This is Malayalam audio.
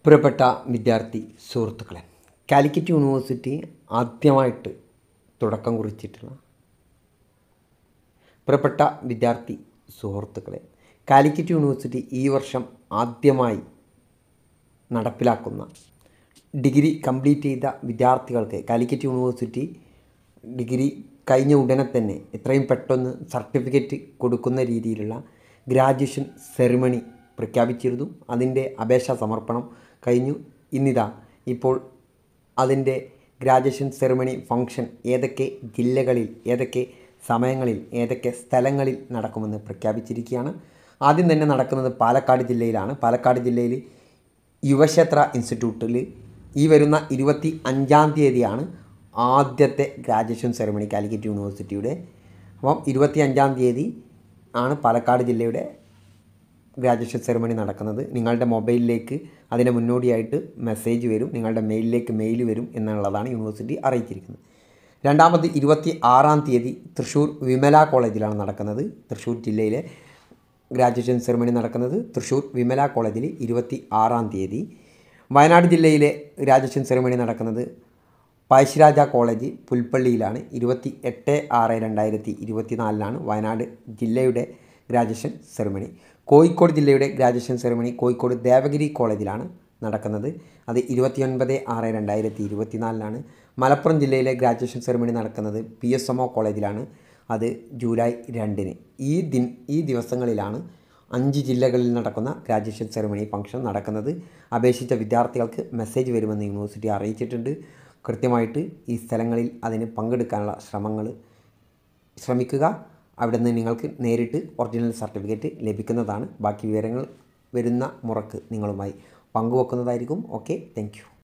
പ്രിയപ്പെട്ട വിദ്യാർത്ഥി സുഹൃത്തുക്കളെ, കാലിക്കറ്റ് യൂണിവേഴ്സിറ്റി ആദ്യമായിട്ട് തുടക്കം കുറിച്ചിട്ടുള്ള പ്രിയപ്പെട്ട വിദ്യാർത്ഥി സുഹൃത്തുക്കളെ, കാലിക്കറ്റ് യൂണിവേഴ്സിറ്റി ഈ വർഷം ആദ്യമായി നടപ്പിലാക്കുന്ന ഡിഗ്രി കംപ്ലീറ്റ് ചെയ്ത വിദ്യാർത്ഥികൾക്ക് കാലിക്കറ്റ് യൂണിവേഴ്സിറ്റി ഡിഗ്രി കഴിഞ്ഞ ഉടനെ തന്നെ എത്രയും പെട്ടെന്ന് സർട്ടിഫിക്കറ്റ് കൊടുക്കുന്ന രീതിയിലുള്ള ഗ്രാജുവേഷൻ സെറിമണി പ്രഖ്യാപിച്ചിരുന്നു. അതിൻ്റെ അപേക്ഷാ സമർപ്പണം കഴിഞ്ഞു. ഇപ്പോൾ അതിൻ്റെ ഗ്രാജുവേഷൻ സെറിമണി ഫംഗ്ഷൻ ഏതൊക്കെ ജില്ലകളിൽ, ഏതൊക്കെ സമയങ്ങളിൽ, ഏതൊക്കെ സ്ഥലങ്ങളിൽ നടക്കുമെന്ന് പ്രഖ്യാപിച്ചിരിക്കുകയാണ്. ആദ്യം തന്നെ നടക്കുന്നത് പാലക്കാട് ജില്ലയിലാണ്. പാലക്കാട് ജില്ലയിൽ യുവക്ഷേത്ര ഇൻസ്റ്റിറ്റ്യൂട്ടിൽ ഈ വരുന്ന 25-ാം തീയതിയാണ് ആദ്യത്തെ ഗ്രാജുവേഷൻ സെറിമണി കാലിക്കറ്റ് യൂണിവേഴ്സിറ്റിയുടെ. 25-ാം തീയതി ആണ് പാലക്കാട് ജില്ലയുടെ ഗ്രാജുവേഷൻ സെറിമണി നടക്കുന്നത്. നിങ്ങളുടെ മൊബൈലിലേക്ക് അതിന് മുന്നോടിയായിട്ട് മെസ്സേജ് വരും, നിങ്ങളുടെ മെയിലിലേക്ക് മെയിൽ വരും എന്നുള്ളതാണ് യൂണിവേഴ്സിറ്റി അറിയിച്ചിരിക്കുന്നത്. രണ്ടാമത് 26-ാം തീയതി തൃശ്ശൂർ വിമല കോളേജിലാണ് നടക്കുന്നത്. തൃശ്ശൂർ ജില്ലയിലെ ഗ്രാജുവേഷൻ സെറിമണി നടക്കുന്നത് തൃശ്ശൂർ വിമല കോളേജിൽ 26-ാം തീയതി. വയനാട് ജില്ലയിലെ ഗ്രാജുവേഷൻ സെറിമണി നടക്കുന്നത് പഴശ്ശിരാജ കോളേജ് പുൽപ്പള്ളിയിലാണ്. 28/6/2024 വയനാട് ജില്ലയുടെ ഗ്രാജുവേഷൻ സെറിമണി. കോഴിക്കോട് ജില്ലയുടെ ഗ്രാജുവേഷൻ സെറിമണി കോഴിക്കോട് ദേവഗിരി കോളേജിലാണ് നടക്കുന്നത്. അത് 29/6/2024 മലപ്പുറം ജില്ലയിലെ ഗ്രാജുവേഷൻ സെറിമണി നടക്കുന്നത് PSMO കോളേജിലാണ്. അത് ജൂലൈ 2. ഈ ദിവസങ്ങളിലാണ് 5 ജില്ലകളിൽ നടക്കുന്ന ഗ്രാജുവേഷൻ സെറിമണി ഫംഗ്ഷൻ നടക്കുന്നത്. അപേക്ഷിച്ച വിദ്യാർത്ഥികൾക്ക് മെസ്സേജ് വരുമെന്ന് യൂണിവേഴ്സിറ്റി അറിയിച്ചിട്ടുണ്ട്. കൃത്യമായിട്ട് ഈ സ്ഥലങ്ങളിൽ അതിന് പങ്കെടുക്കാനുള്ള ശ്രമിക്കുക. അവിടെ നിന്ന് നിങ്ങൾക്ക് നേരിട്ട് ഒറിജിനൽ സർട്ടിഫിക്കറ്റ് ലഭിക്കുന്നതാണ്. ബാക്കി വിവരങ്ങൾ വരുന്ന മുറക്ക് നിങ്ങളുമായി പങ്കുവെക്കുന്നതായിരിക്കും. Okay, thank you.